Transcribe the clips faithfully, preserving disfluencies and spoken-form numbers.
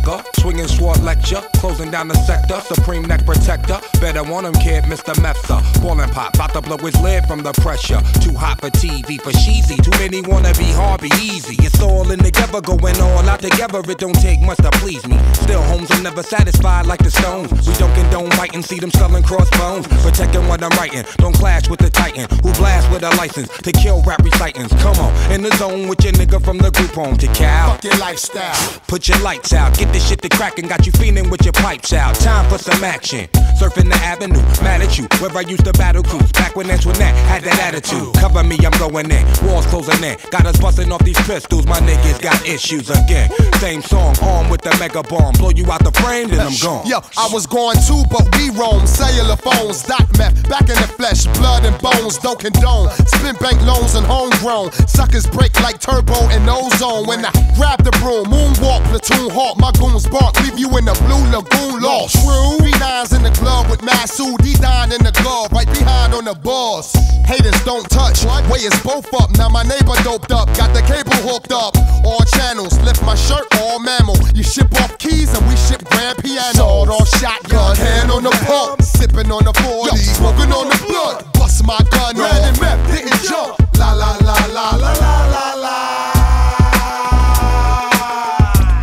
Mecca. Swinging sword lecture, closing down the sector. Supreme neck protector, better want him, kid, Mister Mepsa. Ballin' pop, about to blow his lid from the pressure. Too hot for T V, for cheesy. Too many wanna be hard, be easy. It's all in together, going all out together. It don't take much to please me. Still, homes are never satisfied like the Stones. We don't condone biting, see them selling crossbones. Protecting what I'm writing, don't clash with the Titan who blast with a license to kill rap recitants. Come on, in the zone with your nigga from the group home to Cal. Fuck your lifestyle. Put your lights out, get this shit to crackin', got you feeling with your pipes out. Time for some action. Surfing the avenue, mad at you. Where I used to battle cruise, back when Antoinette had that attitude. Cover me, I'm going in. Walls closing in. Got us busting off these pistols. My niggas got issues again. Same song, armed with the mega bomb. Blow you out the frame, then I'm gone. Yo, I was going too, but we roam. Cellular phones, dot meth, back in the flesh, blood and bones, don't condone. Spin bank loans and homegrown. Suckers break like turbo and ozone. When I grab the broom, moonwalk, platoon hawk, my goons bark, leave you in the blue lagoon lost. True. B nines in the club with Masood, he dying in the glove, right behind on the boss. Haters don't touch, way is both up. Now my neighbor doped up, got the cable hooked up. All channels, lift my shirt, all mammal. You ship off keys and we ship grand piano. Sawed off shotgun, hand on the pump, sipping on the forty, smoking on the blood. Bust my gun, red and meth, didn't jump. La la la la la la la la.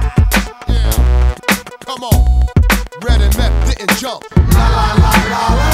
Yeah, come on, red and meth didn't jump. La la la la la.